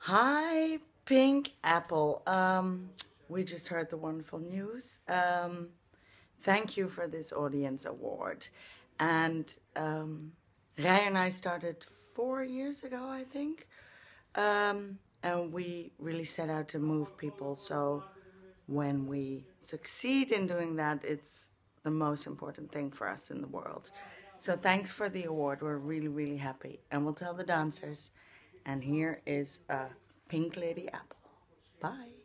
Hi, Pink Apple. We just heard the wonderful news. Thank you for this audience award. And Rai and I started 4 years ago, I think. And we really set out to move people. So when we succeed in doing that, it's the most important thing for us in the world. So thanks for the award. We're really, really happy. And we'll tell the dancers. And here is a Pink Lady Apple. Bye.